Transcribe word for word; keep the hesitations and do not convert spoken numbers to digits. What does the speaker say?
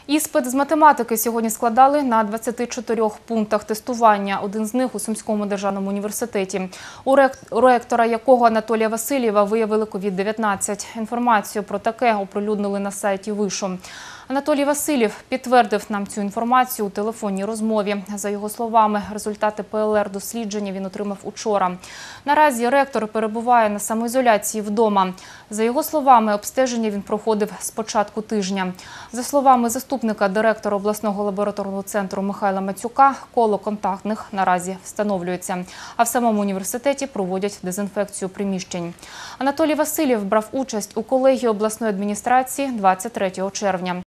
Іспит з математики сьогодні складали на двадцяти чотирьох пунктах тестування. Один з них у Сумському державному університеті, у ректора якого Анатолія Васильєва виявили ковід дев'ятнадцять. Інформацію про таке оприлюднили на сайті вишу. Анатолій Васильєв підтвердив нам цю інформацію у телефонній розмові. За його словами, результати ПЛР-дослідження він отримав учора. Наразі ректор перебуває на самоізоляції вдома. За його словами, обстеження він проходив з початку тижня. За словами заступника директора обласного лабораторного центру Михайла Мацюка, коло контактних наразі встановлюється. А в самому університеті проводять дезінфекцію приміщень. Анатолій Васильєв брав участь у колегії обласної адміністрації двадцять третього червня.